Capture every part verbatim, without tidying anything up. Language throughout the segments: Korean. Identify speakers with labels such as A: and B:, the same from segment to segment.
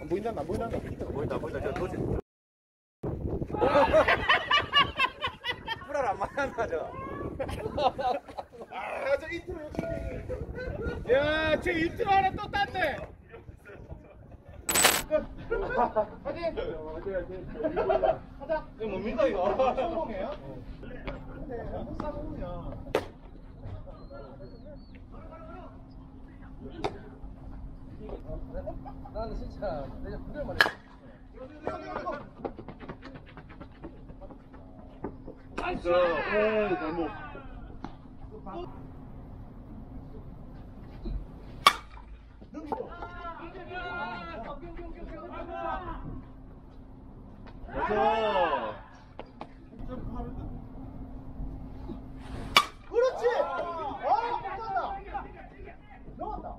A: 보인다 안 보인다
B: 보인다 보인다 저 도지. 불알 안 만난다 저.
A: 아저 인트로 요청해. 야쟤 인트로 하나 또 땄네. 화이팅! 가자. 이거 뭡니까 이거? 성공이에요? 근데 한국 사고는요. 나는 진짜 내가 그걸 말해.
B: 나이스. 오 잘못.
A: 그렇지! 아, 맞았다! 넣었다!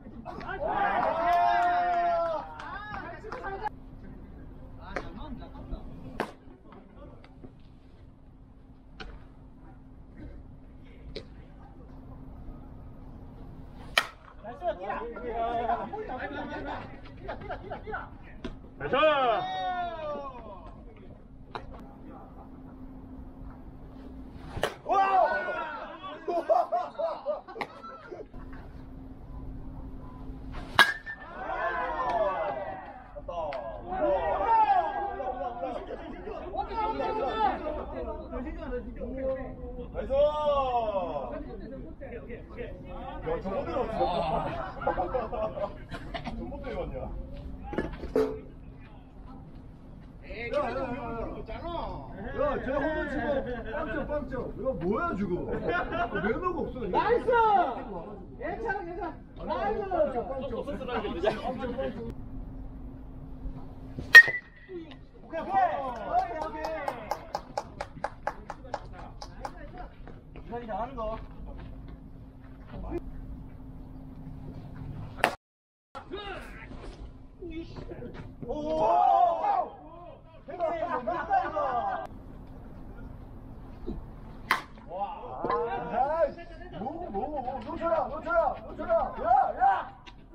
A: 나이스, 뛰라! 뛰라, 뛰라, 뛰라, 뛰라!
B: 나이스.
A: 나이스! 야, 저거 들었어. 저거 들었냐? 야, 야, 야, 야. 야, 쟤 호흡 지금 빵점, 빵점. 이거 뭐야, 지금? 매너가 없어.
C: 나이스! 괜찮아, 괜찮아. 나이스!
A: 빵점, 빵점. 빵점, 빵점. 오케이, 오케이. 오케이. 이상이 잘하는 거. 오! 형님, 뭡니까 이거? 와! 뭐, 뭐, 뭐, 놓쳐라, 놓쳐라, 놓쳐라! 야, 야!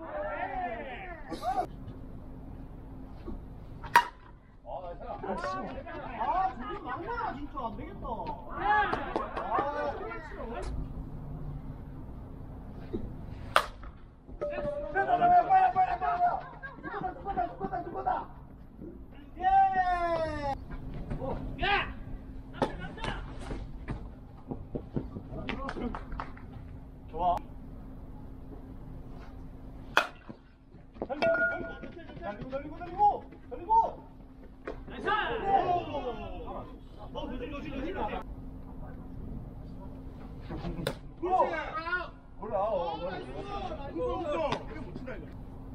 A: 아, 저기 막나 진짜 안 되겠다. 아, 빨리 빨리 빨리 빨리. 죽었다 죽었다 죽었다 죽었다. 예. 야. 좋아. 달리고 달리고 달리고 달리고. 나이스! 너 늦은 거지, 늦은 거. 그렇지! 몰라, 어, 몰라. 이거 못 친다, 이거.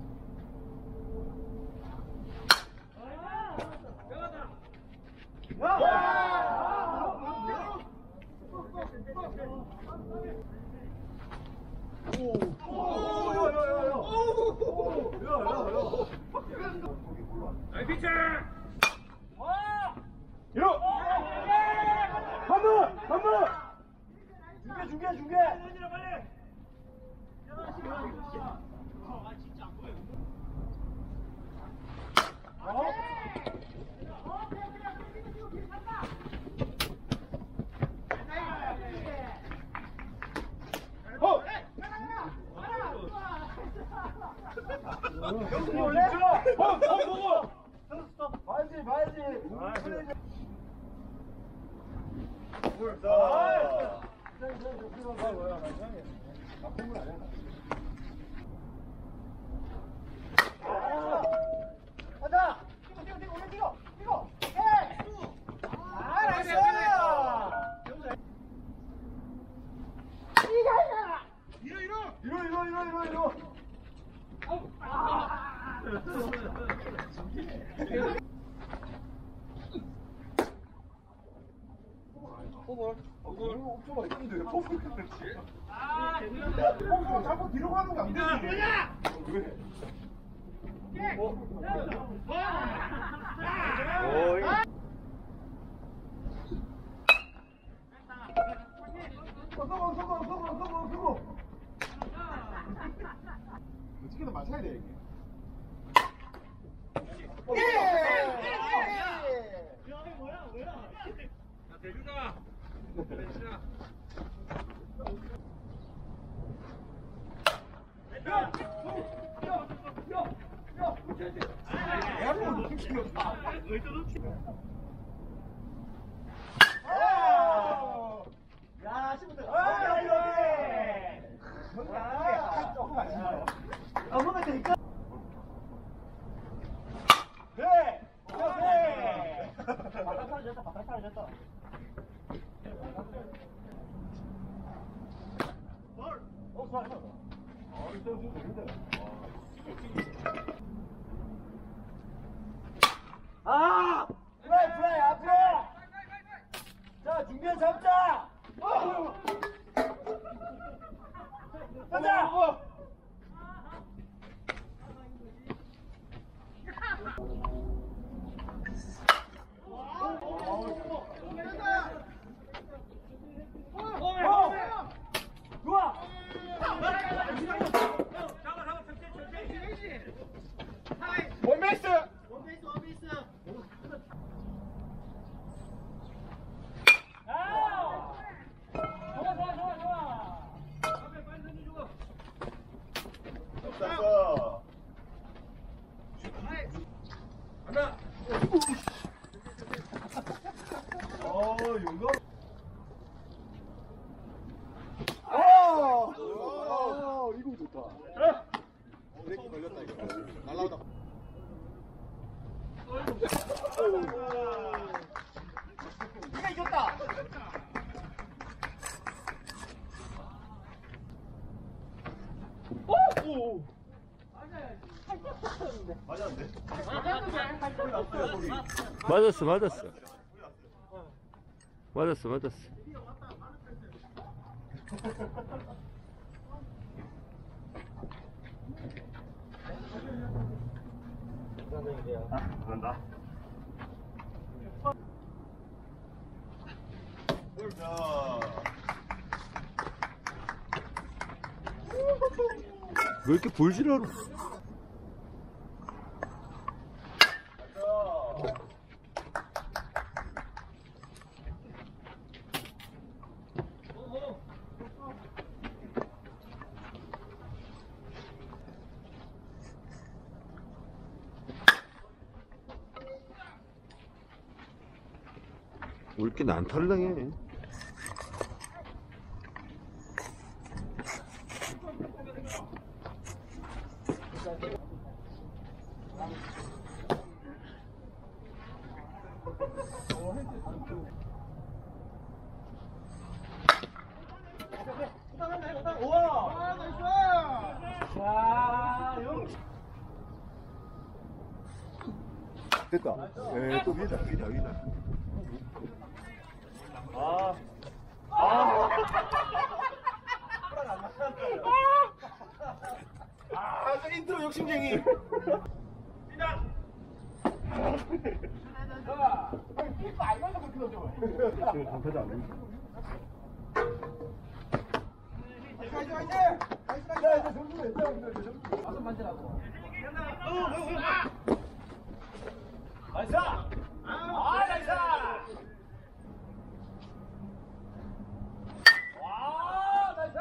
A: 오, 오, 야, 야, 야, 야. 오, 야, 야, 야. 나이 피처! 이러! 한번! 한번! 중계 중계 중계! 빨리! 어? 어! 형수 올래? 어! 어! 어! 스톱! 봐야지 봐야지! 아, 가자! 뛰고 뛰고 뛰고 올려 뛰고 뛰고! 예! 아 나이스! 이거 이러 이러 이러 이러 이러 이러 포볼 포볼 옵저가 있는데 포볼 그렇지 아 포볼 자꾸 뒤로 가는 거 안 되지 왜? 어? 오이 성공 성공 성공 성공 성공 어떻게든 맞춰야 돼 이게
C: 야, 시부터.
A: 아, 이렇게.
C: 아, 조금 아쉽네요. 아, 보면 되니까.
A: 네. 네.
C: 바깥 사라졌다, 바깥 사라졌다. 어, 좋아, 좋아. 아! 플라이, 플라이, 앞에! 자, 중간 잡자! 가자! 좋아!
A: 원베이스.
C: 원베이스, 원베이스. 좋아, 좋아, 좋아, 좋아.
A: 없었어. 하나. 어, 용감. 아! 아, 이거 좋다. 브레이크 걸렸다 이거. 날라오다.
C: 네가 이겼다.
A: 오! 맞았는데?
B: 맞았어, 맞았어. 맞았어, 맞았어.
A: 간다.
B: 왜 이렇게 불지라로? 왜 이렇게 난탈당해?
C: 우와! 나이스! 자, 영.
A: 됐다. 에, 또 위다, 위다, 위다. 아. 아. 아, 저 인트로 욕심쟁이. 위다.
C: 자, 피파 알면서 그렇게 넣어줘.
A: 지금 방패도 안 됩니다. 화이팅, 화이팅! 화이팅, 야, 이제 점수 냈다, 오늘. 점수.
C: 가서 만지라고.
A: 나이스! 아, 나이스!
C: 와, 나이스!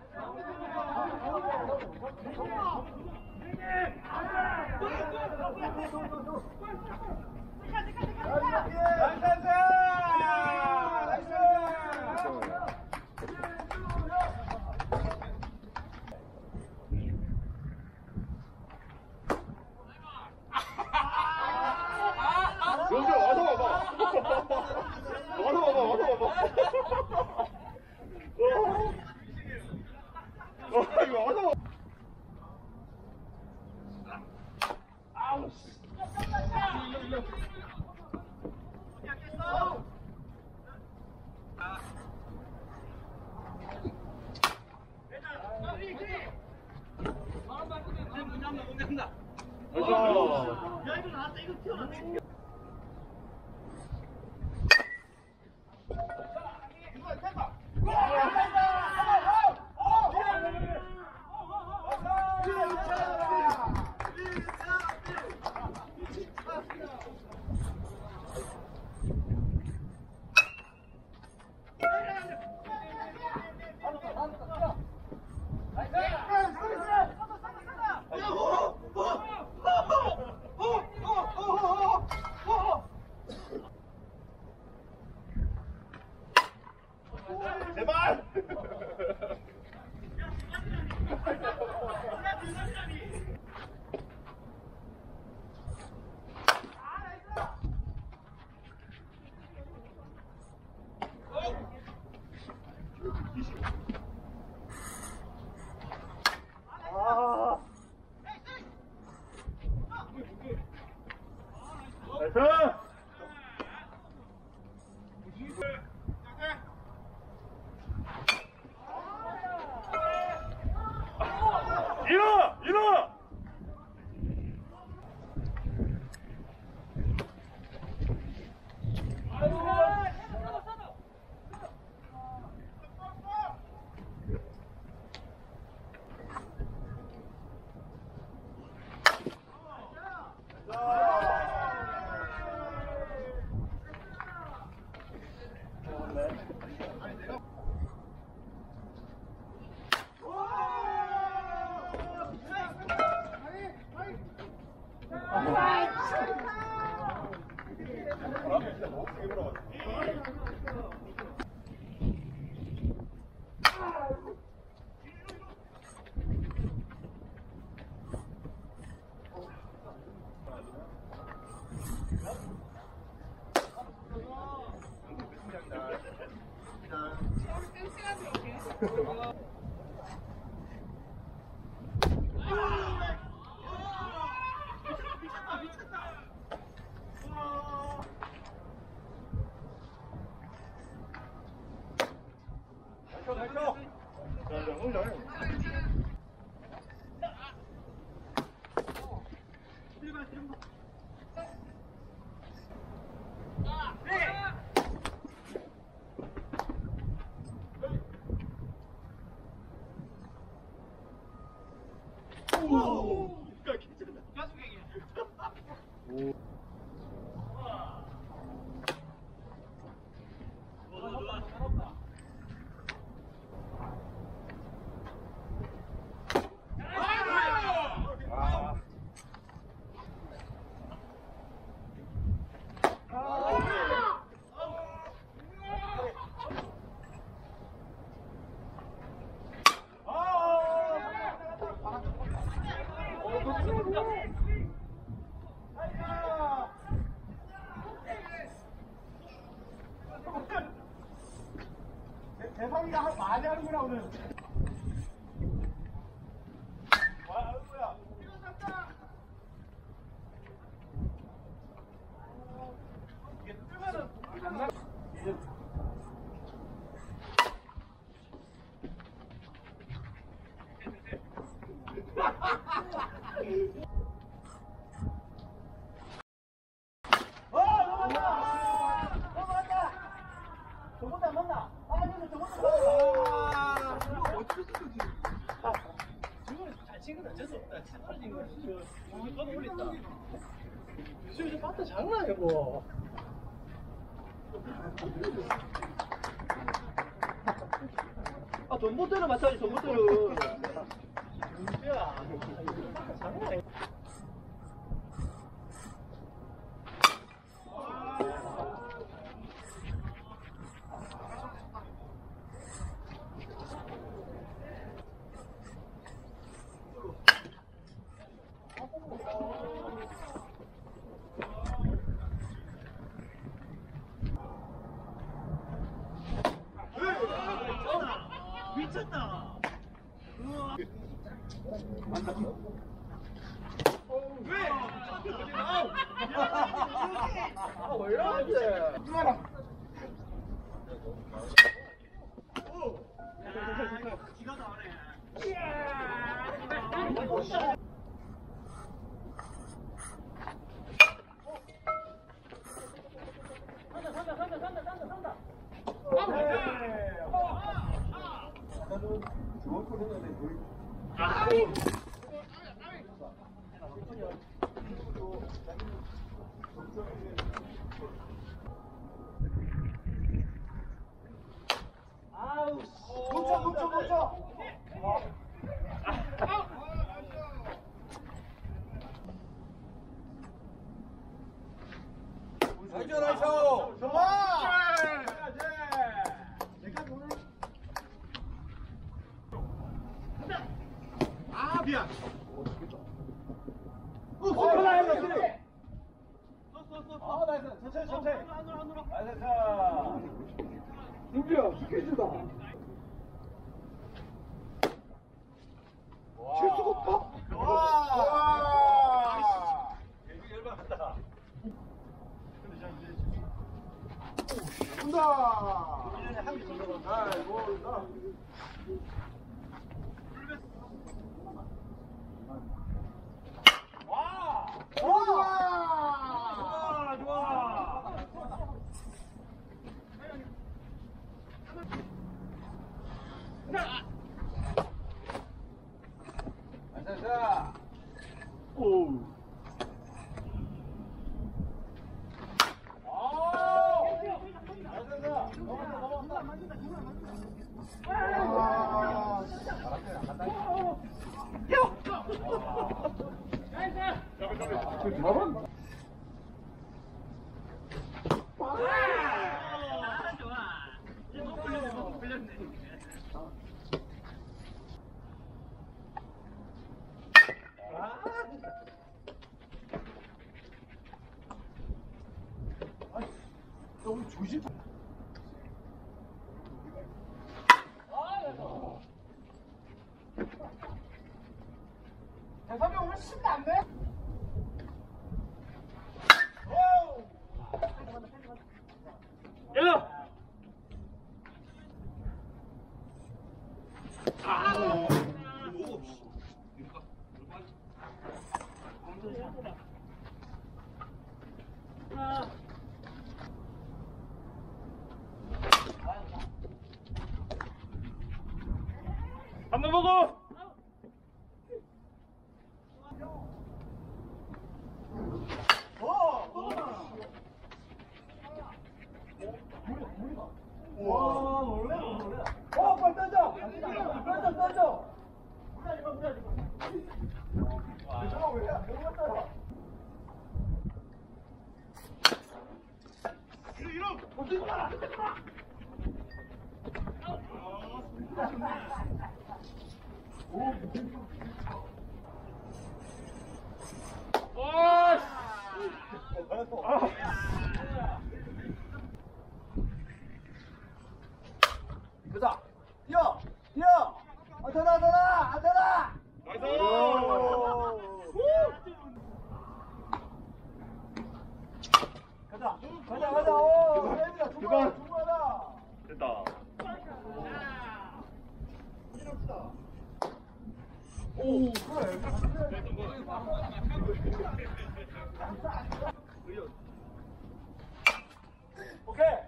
A: 영재 와서 와봐. 와서 와봐, 와서 와봐. 어, 어, 이거 와서 와봐. 아우, 씨.
C: 야, 이거 나왔다. 이거 튀어나왔다.
A: 자. 일어! 일어!
C: 대성이가 많이 하는구나 오늘. 와, 아이고야. 이게 뜨면은 안 나. 어, 넘어갔다. 넘어갔다. 저번에 안 맞나? 아, 저번에 저번에. 이거 어떻게 쓰지? 지금 잘 치는 어쩔 수 없다. 떨어진 거. 여기 더 올렸다. 지금 저 바트 장난 이거. 아, 전봇대로 맞춰야지, 전봇대로. 야, 장난 아니야. 미쳤다. 왜? 아, 왜 이러는데? 기가 나네. 산다, 산다, 산다, 산다, 산다, 산다. 아우, 묻혀, 묻혀, 묻혀. 나이스, 나이스. 좋아. 아, 미안. 오, 오, 나이스. 아, 나이스. 천천히, 천천히. 나이스. 자. 누구야? 스케줄다. 실수가 없다. 와. 열받았다.
A: 들어간다. 아이고, 나.
C: 와!
A: 좋아!
C: 좋아, 좋아.
A: 자, 자. 오. 너무 조심. 대삼이 훨씬 낫네.
C: 야! 한번 보고.
A: 와, 놀래, 놀래. 어, 빨리 던져. 던져, 던져. 무리하지 마, 무리하지 마. 괜찮아, 왜? 너무 갔다. 이러, 이러. 어디 가? 오,
C: 와!
A: 가자. 뛰어, 뛰어. 안타라, 안타라, 안타라. 가자, 가자, 가자. 오, 혜민아, 두번, 두번다.
C: 됐다.
A: 오, 그래. 오케이.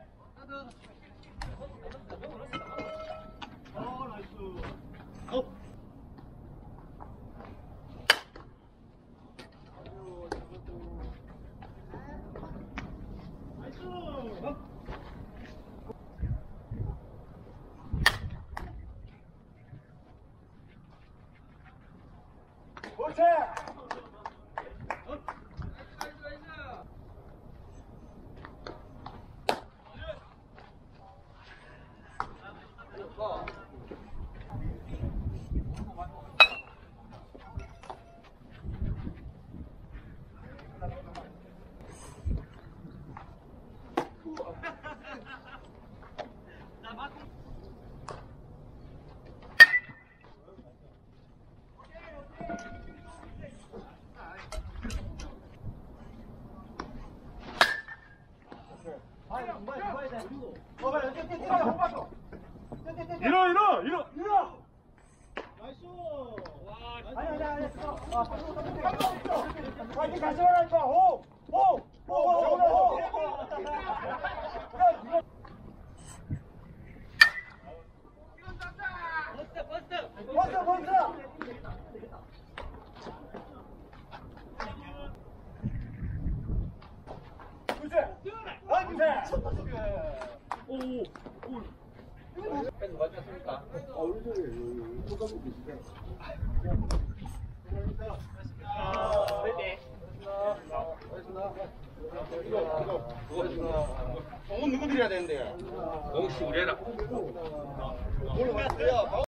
A: 그렇지.
C: 이러, 이러, 이러.
A: 아니 아니 아니. 파이팅 같이 하라니까. 호, 호, 호, 호, 호. 버스, 버스. 그치? 아, 그치?
C: 오, 오.
A: 돈 누구 드려야 되는데?
C: 공시 우리라.
A: 뭘